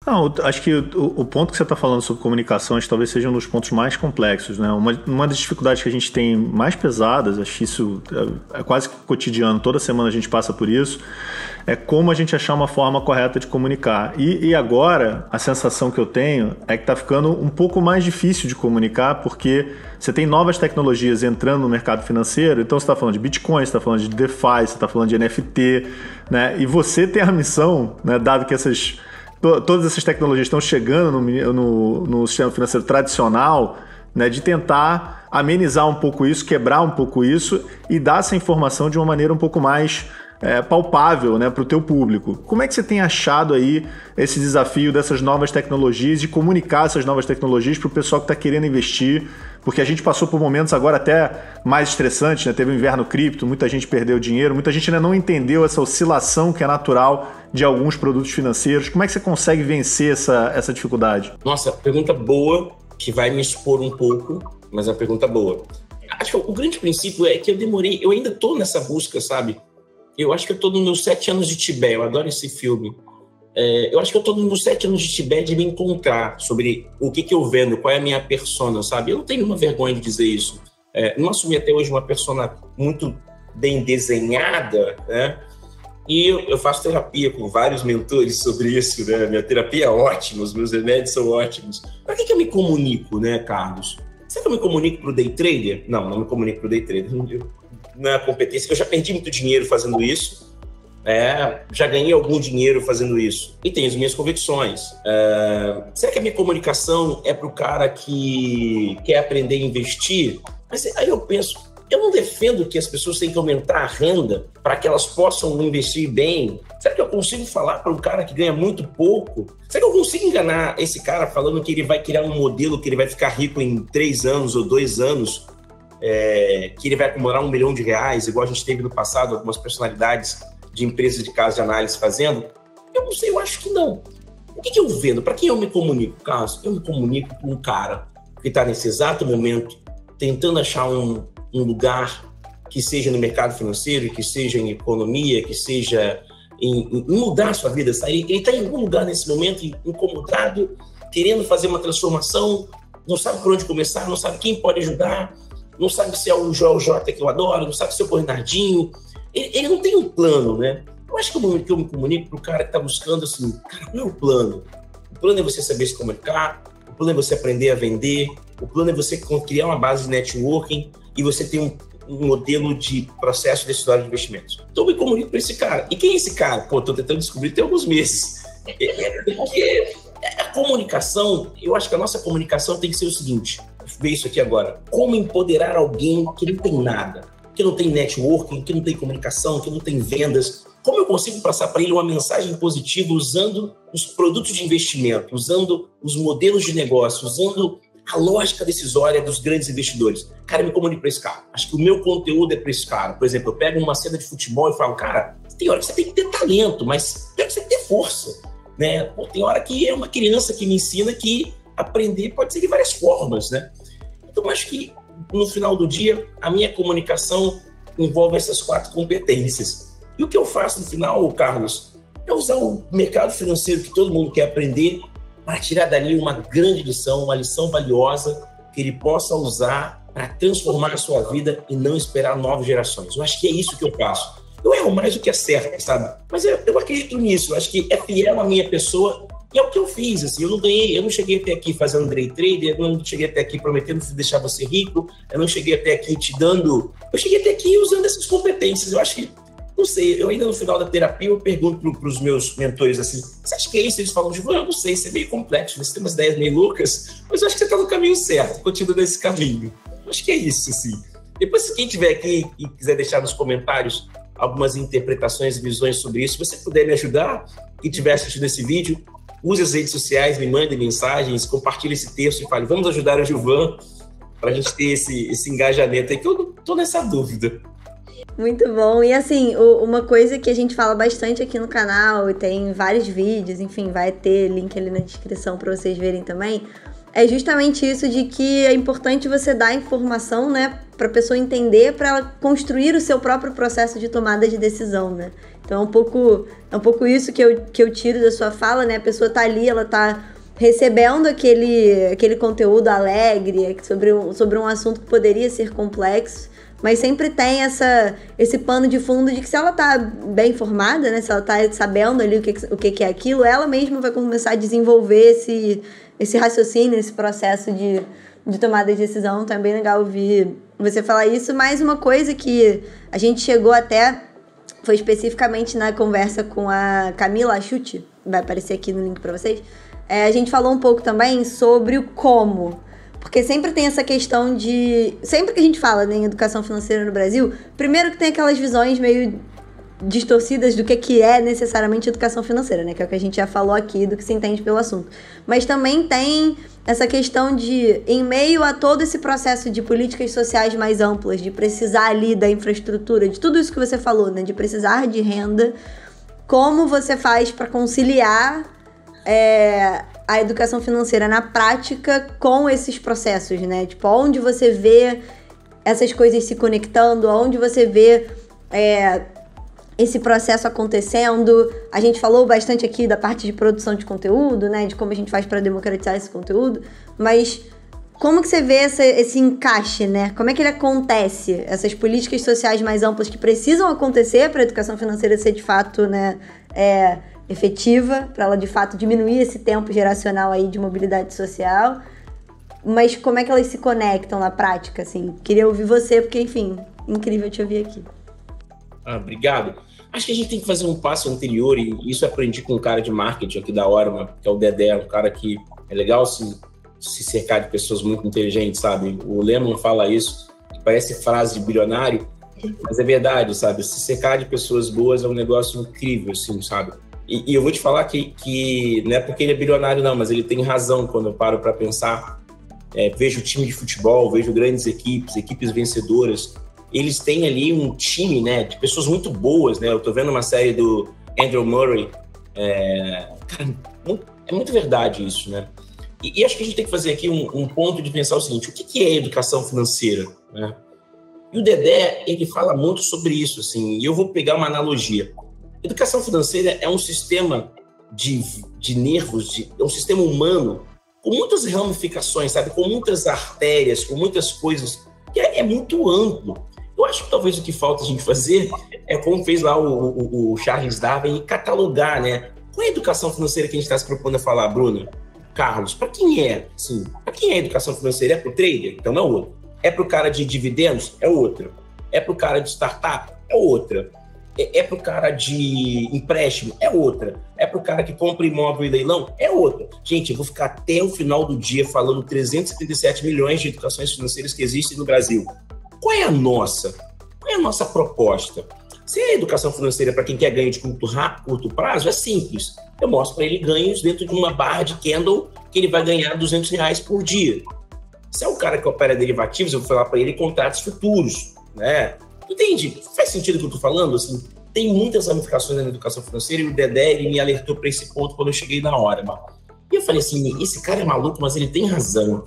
Não, acho que o ponto que você está falando sobre comunicação, acho que talvez seja um dos pontos mais complexos, né? Uma das dificuldades que a gente tem mais pesadas, acho que isso é quase que cotidiano, toda semana a gente passa por isso, é como a gente achar uma forma correta de comunicar. E agora, a sensação que eu tenho é que está ficando um pouco mais difícil de comunicar, porque você tem novas tecnologias entrando no mercado financeiro, então você está falando de Bitcoin, você está falando de DeFi, você está falando de NFT, né? E você tem a missão, né, dado que todas essas tecnologias estão chegando no sistema financeiro tradicional, né, de tentar amenizar um pouco isso, quebrar um pouco isso e dar essa informação de uma maneira um pouco mais palpável, né, para o teu público. Como é que você tem achado aí esse desafio dessas novas tecnologias e comunicar essas novas tecnologias para o pessoal que está querendo investir? Porque a gente passou por momentos agora até mais estressantes, né? Teve o inverno cripto, muita gente perdeu dinheiro, muita gente ainda não entendeu essa oscilação que é natural de alguns produtos financeiros. Como é que você consegue vencer essa dificuldade? Nossa, pergunta boa, que vai me expor um pouco, mas é uma pergunta boa. Acho que o grande princípio é que eu ainda estou nessa busca, sabe? Eu acho que eu estou nos meus 7 anos de Tibete, eu adoro esse filme. Eu acho que eu estou nos meus 7 anos de Tibete de me encontrar sobre o que eu vendo, qual é a minha persona, sabe? Eu não tenho uma vergonha de dizer isso. Não assumi até hoje uma persona muito bem desenhada, né? E eu faço terapia com vários mentores sobre isso, né? Minha terapia é ótima, os meus remédios são ótimos. Para que eu me comunico, né, Carlos? Será que eu me comunico para o day trader? Não me comunico para o day trader. Não é a competência. Eu já perdi muito dinheiro fazendo isso. Já ganhei algum dinheiro fazendo isso. E tenho as minhas convicções. Será que a minha comunicação é para o cara que quer aprender a investir? Mas aí eu penso, eu não defendo que as pessoas têm que aumentar a renda para que elas possam investir bem. Será que eu consigo falar para um cara que ganha muito pouco? Será que eu consigo enganar esse cara falando que ele vai criar um modelo que ele vai ficar rico em 3 anos ou 2 anos? Que ele vai acumular R$1 milhão, igual a gente teve no passado, algumas personalidades de empresas de casa de análise fazendo? Eu não sei, eu acho que não. O que eu vendo? Para quem eu me comunico, Carlos? Eu me comunico com um cara que está nesse exato momento tentando achar um lugar que seja no mercado financeiro, que seja em economia, que seja em mudar a sua vida. Ele está em algum lugar nesse momento incomodado, querendo fazer uma transformação, não sabe por onde começar, não sabe quem pode ajudar, não sabe se é o Joel J que eu adoro, não sabe se é o Bernardinho. Ele não tem um plano, né? Eu acho que eu me comunico para o cara que está buscando assim, cara, qual é o plano? O plano é você saber se comunicar, o plano é você aprender a vender, o plano é você criar uma base de networking e você ter um modelo de processo decisório de investimentos. Então eu me comunico para esse cara. E quem é esse cara? Pô, estou tentando descobrir tem alguns meses. Porque a comunicação, eu acho que a nossa comunicação tem que ser o seguinte, ver isso aqui agora, como empoderar alguém que não tem nada, que não tem networking, que não tem comunicação, que não tem vendas. Como eu consigo passar para ele uma mensagem positiva usando os produtos de investimento, usando os modelos de negócio, usando a lógica decisória dos grandes investidores? Cara, eu me comunico para esse cara. Acho que o meu conteúdo é para esse cara. Por exemplo, eu pego uma cena de futebol e falo, cara, tem hora que você tem que ter talento, mas tem hora que você tem que ter força, né? Pô, tem hora que é uma criança que me ensina que aprender pode ser de várias formas, né? Então, acho que no final do dia, a minha comunicação envolve essas 4 competências. E o que eu faço no final, Carlos, é usar o mercado financeiro que todo mundo quer aprender para tirar dali uma grande lição, uma lição valiosa que ele possa usar para transformar a sua vida e não esperar novas gerações. Eu acho que é isso que eu faço. Eu erro mais do que acerto, sabe? Mas eu acredito nisso. Eu acho que é fiel à minha pessoa e é o que eu fiz. Assim, eu não cheguei até aqui fazendo day trader, eu não cheguei até aqui prometendo deixar você rico, eu não cheguei até aqui te dando... Eu cheguei até aqui usando essas competências. Eu acho que, não sei, eu ainda no final da terapia eu pergunto para os meus mentores assim, você acha que é isso? Eles falam, eu não sei, isso é meio complexo, você tem umas ideias meio loucas, mas eu acho que você está no caminho certo, continua nesse caminho. Eu acho que é isso, assim. Depois, se quem tiver aqui e quiser deixar nos comentários algumas interpretações e visões sobre isso, se você puder me ajudar, quem estiver assistindo esse vídeo, use as redes sociais, me mande mensagens, compartilhe esse texto e fale, vamos ajudar o Gilvan para a gente ter esse engajamento aí, que eu não estou nessa dúvida. Muito bom. E assim, uma coisa que a gente fala bastante aqui no canal, e tem vários vídeos, enfim, vai ter link ali na descrição para vocês verem também, é justamente isso de que é importante você dar informação, né, para a pessoa entender, para ela construir o seu próprio processo de tomada de decisão, né? Então é um pouco isso que eu tiro da sua fala, né? A pessoa tá ali, ela tá recebendo aquele conteúdo alegre sobre um assunto que poderia ser complexo, mas sempre tem esse pano de fundo de que se ela tá bem informada, né? Se ela tá sabendo ali o que é aquilo, ela mesma vai começar a desenvolver esse raciocínio, esse processo de tomada de decisão. Então é bem legal ouvir você falar isso. Mas uma coisa que a gente chegou até, foi especificamente na conversa com a Camila Achuti, vai aparecer aqui no link para vocês, a gente falou um pouco também sobre o como. Porque sempre tem essa questão de... Sempre que a gente fala, né, em educação financeira no Brasil, primeiro que tem aquelas visões meio distorcidas do que é necessariamente educação financeira, né? Que é o que a gente já falou aqui, do que se entende pelo assunto. Mas também tem essa questão de, em meio a todo esse processo de políticas sociais mais amplas, de precisar ali da infraestrutura, de tudo isso que você falou, né? De precisar de renda, como você faz para conciliar a educação financeira na prática com esses processos, né? Tipo, onde você vê essas coisas se conectando, onde você vê esse processo acontecendo. A gente falou bastante aqui da parte de produção de conteúdo, né? De como a gente faz para democratizar esse conteúdo, mas como que você vê esse encaixe, né? Como é que ele acontece? Essas políticas sociais mais amplas que precisam acontecer para a educação financeira ser de fato, né, efetiva, para ela de fato diminuir esse tempo geracional aí de mobilidade social, mas como é que elas se conectam na prática, assim? Queria ouvir você, porque, enfim, incrível te ouvir aqui. Obrigado. Acho que a gente tem que fazer um passo anterior, e isso eu aprendi com um cara de marketing aqui da Orma, que é o Dedé, um cara que é legal se cercar de pessoas muito inteligentes, sabe? O Lehman fala isso, que parece frase de bilionário, mas é verdade, sabe? Se cercar de pessoas boas é um negócio incrível, assim, sabe? E eu vou te falar que não é porque ele é bilionário, não, mas ele tem razão quando eu paro para pensar. Vejo time de futebol, vejo grandes equipes vencedoras. Eles têm ali um time, né, de pessoas muito boas, né? Eu tô vendo uma série do Andrew Murray. Cara, é muito verdade isso, né? E acho que a gente tem que fazer aqui um ponto de pensar o seguinte: o que é educação financeira, né? E o Dedé, ele fala muito sobre isso, assim, e eu vou pegar uma analogia. Educação financeira é um sistema de nervos, é um sistema humano com muitas ramificações, sabe? Com muitas artérias, com muitas coisas, que é muito amplo. Eu acho que talvez o que falta a gente fazer é como fez lá o Charles Darwin, catalogar, né? Qual é a educação financeira que a gente está se propondo a falar, Bruna? Carlos, para quem é? Assim, para quem é a educação financeira? É para o trader? Então não é outro. É para o cara de dividendos? É outra. É para o cara de startup? É outra. É para o cara de empréstimo? É outra. É para o cara que compra imóvel e leilão? É outra. Gente, eu vou ficar até o final do dia falando 377 milhões de educações financeiras que existem no Brasil. Qual é a nossa? Qual é a nossa proposta? Se é educação financeira para quem quer ganho de curto prazo, é simples. Eu mostro para ele ganhos dentro de uma barra de candle que ele vai ganhar R$200 por dia. Se é o cara que opera derivativos, eu vou falar para ele contratos futuros, né? Entende? Faz sentido o que eu estou falando? Assim, tem muitas ramificações na educação financeira e o Dedé ele me alertou para esse ponto quando eu cheguei na hora. E eu falei assim, esse cara é maluco, mas ele tem razão,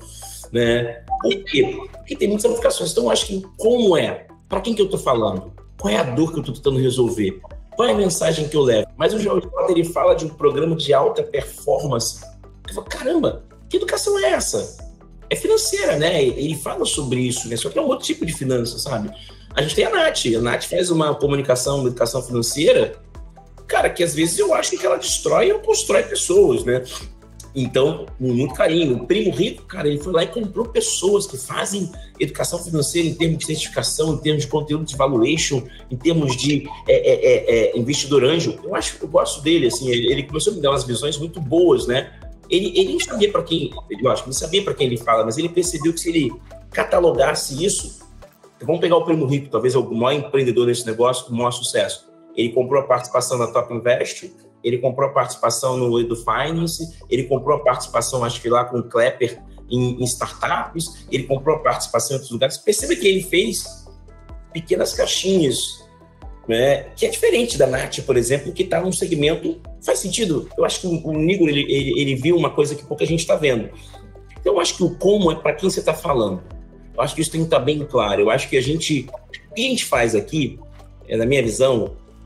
né? Por quê? Porque tem muitas ramificações. Então, eu acho que como é? Para quem que eu estou falando? Qual é a dor que eu estou tentando resolver? Qual é a mensagem que eu levo? Mas o Jorge Potter, ele fala de um programa de alta performance. Eu falo, caramba, que educação é essa? É financeira, né? Ele fala sobre isso, né? Só que é um outro tipo de finança, sabe? A gente tem a Nath faz uma comunicação, uma educação financeira, cara, que às vezes eu acho que ela destrói ou constrói pessoas, né? Então, com muito carinho. O Primo Rico, cara, ele foi lá e comprou pessoas que fazem educação financeira em termos de certificação, em termos de conteúdo de valuation, em termos de investidor anjo. Eu gosto dele, assim, ele começou a me dar umas visões muito boas, né? Ele não sabia para quem, eu acho que não sabia para quem ele fala, mas ele percebeu que se ele catalogasse isso, vamos pegar o Primo Rico, talvez é o maior empreendedor desse negócio, com o maior sucesso. Ele comprou a participação na Top Invest, ele comprou a participação no Edu Finance, ele comprou a participação, acho que lá com o Klepper, em startups, ele comprou a participação em outros lugares. Perceba que ele fez pequenas caixinhas, né, que é diferente da Nath, por exemplo, que está num segmento... Faz sentido? Eu acho que o Nigro, ele viu uma coisa que pouca gente está vendo. Então, eu acho que o como é para quem você está falando. Eu acho que isso tem que estar bem claro. Eu acho que o que a gente faz aqui, na minha visão,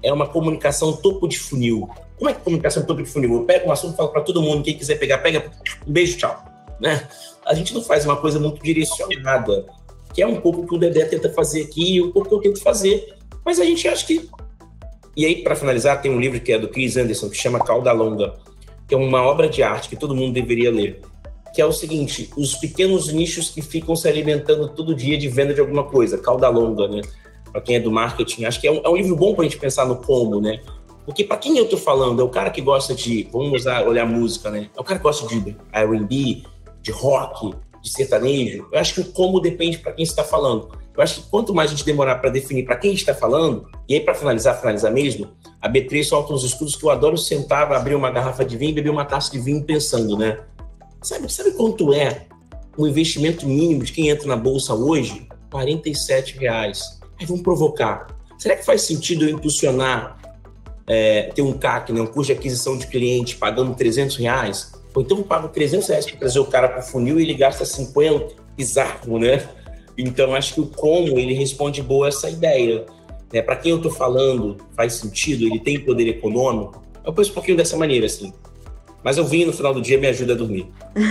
é uma comunicação topo de funil. Como é que é comunicação topo de funil? Eu pego um assunto e falo para todo mundo, quem quiser pegar, pega, um beijo, tchau. Né? A gente não faz uma coisa muito direcionada, que é um pouco o que o Dedé tenta fazer aqui e um pouco o que eu tento fazer. Mas a gente acha que... E aí, para finalizar, tem um livro que é do Chris Anderson, que chama Cauda Longa, que é uma obra de arte que todo mundo deveria ler, que é o seguinte: os pequenos nichos que ficam se alimentando todo dia de venda de alguma coisa, cauda longa, né? Para quem é do marketing, acho que é um livro bom para a gente pensar no como, né? Porque para quem eu tô falando, é o cara que gosta de, vamos olhar música, né? É o cara que gosta de R&B, de rock, de sertanejo. Eu acho que o como depende para quem você está falando. Eu acho que quanto mais a gente demorar para definir para quem a gente está falando, e aí para finalizar mesmo, a B3 solta uns estudos que eu adoro sentar, abrir uma garrafa de vinho e beber uma taça de vinho pensando, né? Sabe quanto é o investimento mínimo de quem entra na bolsa hoje? R$47. Aí vamos provocar. Será que faz sentido eu impulsionar, ter um CAC, né, um custo de aquisição de cliente, pagando R$300? Ou então eu pago R$300 para trazer o cara para o funil e ele gasta 50? Bizarro, né? Então, acho que o como, ele responde boa essa ideia. Né? Para quem eu estou falando, faz sentido, ele tem poder econômico. Eu penso um pouquinho dessa maneira, assim. Mas eu vinho no final do dia me ajuda a dormir.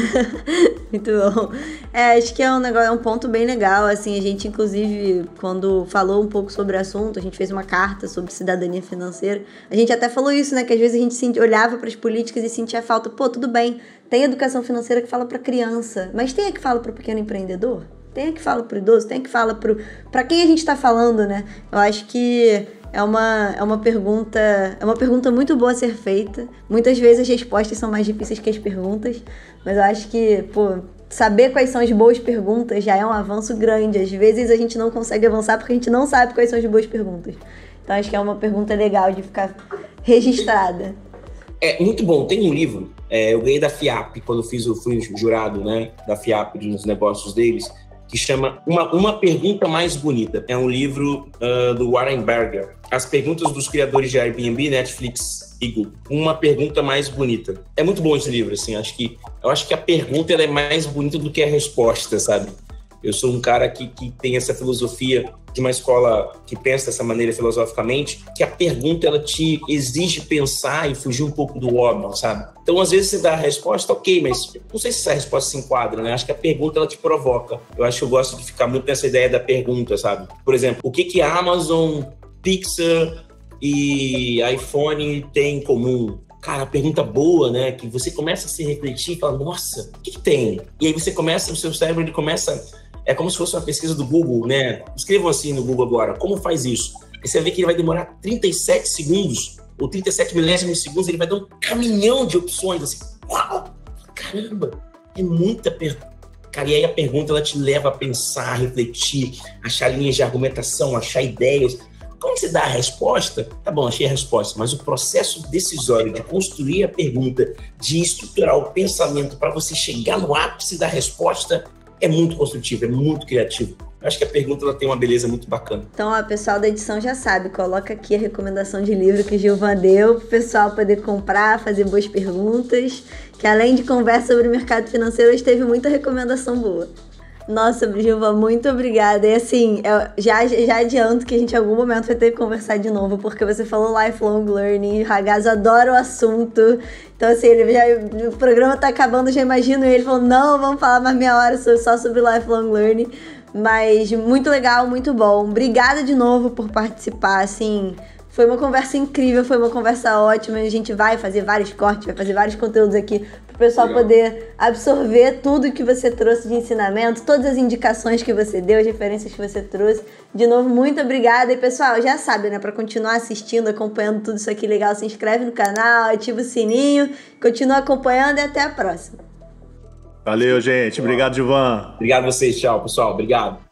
Muito bom. Acho que é um ponto bem legal, assim, a gente inclusive, quando falou um pouco sobre o assunto, a gente fez uma carta sobre cidadania financeira, a gente até falou isso, né, que às vezes a gente olhava para as políticas e sentia falta, tudo bem, tem educação financeira que fala para criança, mas tem a que fala para o pequeno empreendedor? Tem a que fala para o idoso? Tem a que fala para quem a gente está falando, né? Eu acho que é uma pergunta muito boa a ser feita. Muitas vezes as respostas são mais difíceis que as perguntas, mas eu acho que, saber quais são as boas perguntas já é um avanço grande. Às vezes a gente não consegue avançar porque a gente não sabe quais são as boas perguntas. Então acho que é uma pergunta legal de ficar registrada. Muito bom. Tem um livro, eu ganhei da FIAP, quando fui jurado, né, da FIAP nos negócios deles, que chama Uma Pergunta Mais Bonita. É um livro do Warren Berger. As perguntas dos criadores de Airbnb, Netflix e Google. Uma Pergunta Mais Bonita. É muito bom esse livro, assim. Eu acho que a pergunta ela é mais bonita do que a resposta, sabe? Eu sou um cara que tem essa filosofia de uma escola que pensa dessa maneira filosoficamente, que a pergunta ela te exige pensar e fugir um pouco do óbvio, sabe? Então, às vezes você dá a resposta, ok, mas não sei se essa resposta se enquadra, né? Acho que a pergunta ela te provoca. Eu acho que eu gosto de ficar muito nessa ideia da pergunta, sabe? Por exemplo, o que a Amazon, Pixar e iPhone têm em comum? Cara, pergunta boa, né? Que você começa a se refletir e fala, nossa, o que tem? E aí o seu cérebro ele começa... É como se fosse uma pesquisa do Google, né? Escrevam assim no Google agora, como faz isso? Aí você vai ver que ele vai demorar 37 segundos, ou 37 milésimos de segundos, ele vai dar um caminhão de opções, assim. Uau! Caramba! É muita pergunta. Cara, e aí a pergunta, ela te leva a pensar, a refletir, achar linhas de argumentação, achar ideias. Quando você dá a resposta, tá bom, achei a resposta, mas o processo decisório de construir a pergunta, de estruturar o pensamento para você chegar no ápice da resposta, é muito construtivo, é muito criativo. Eu acho que a pergunta ela tem uma beleza muito bacana. Então, o pessoal da edição já sabe, coloca aqui a recomendação de livro que o Gilvan deu, para o pessoal poder comprar, fazer boas perguntas, que além de conversa sobre o mercado financeiro, hoje teve muita recomendação boa. Nossa, Gilvan, muito obrigada. E assim, eu já adianto que a gente em algum momento vai ter que conversar de novo, porque você falou lifelong learning, o Ragazzo adora o assunto. Então assim, o programa tá acabando, já imagino ele falando, não, vamos falar mais meia hora só sobre lifelong learning. Mas muito legal, muito bom. Obrigada de novo por participar, assim... Foi uma conversa incrível, foi uma conversa ótima. A gente vai fazer vários cortes, vai fazer vários conteúdos aqui para o pessoal poder absorver tudo que você trouxe de ensinamento, todas as indicações que você deu, as referências que você trouxe. De novo, muito obrigada. E, pessoal, já sabe, né? Para continuar assistindo, acompanhando tudo isso aqui legal, se inscreve no canal, ativa o sininho, continua acompanhando e até a próxima. Valeu, gente. Obrigado, Gilvan. Obrigado a vocês. Tchau, pessoal. Obrigado.